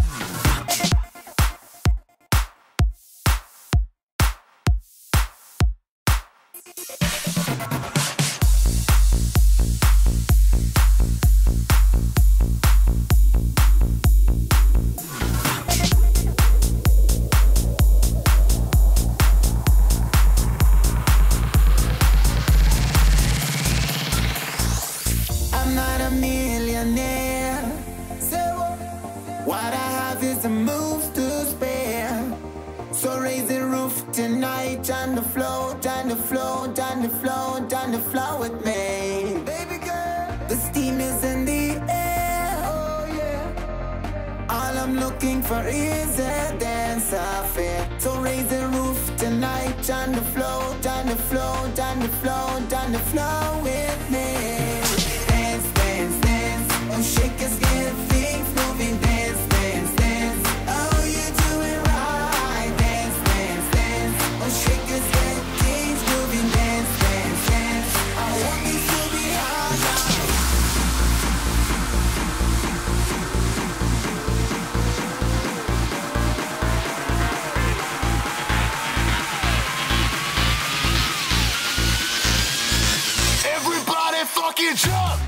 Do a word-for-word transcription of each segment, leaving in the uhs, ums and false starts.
What I have is a move to spare. So raise the roof tonight, down the floor, down the floor, down the floor, down the floor with me. Baby girl, the steam is in the air. Oh yeah. All I'm looking for is a dance affair. So raise the roof tonight, down the floor, down the floor, down the floor, down the floor with me. Dance, dance, dance. Oh, shake your skin, things moving. Dance, dance, dance. Oh, you do it right. Dance, dance, dance. Oh, shake your skin, things moving. Dance, dance, dance. I want me to be hard now. Everybody fucking jump!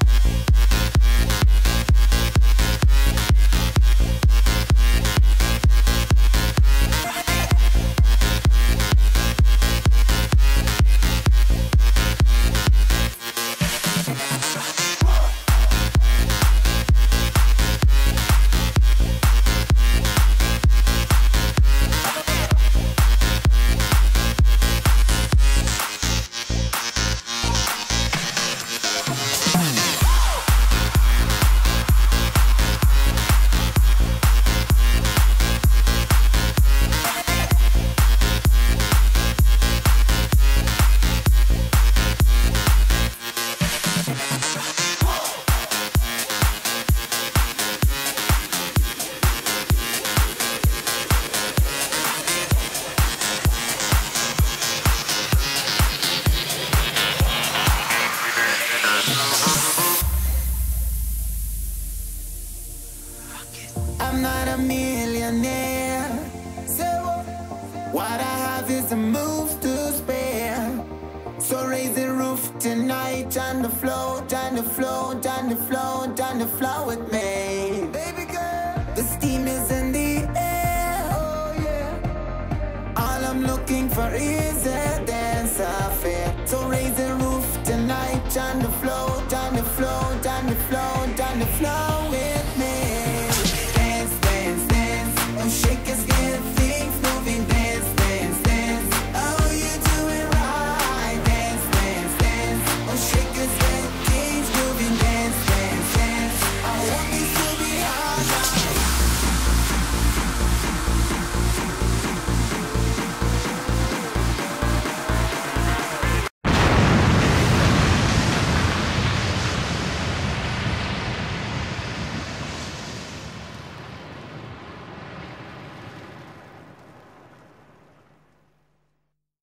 I'm not a millionaire, so what I have is a move to spare. So raise the roof tonight, down the floor, down the floor, down the floor, down the floor with me. Baby girl, the steam is in the air, oh yeah. All I'm looking for is a dance affair. So raise the roof tonight, down the floor,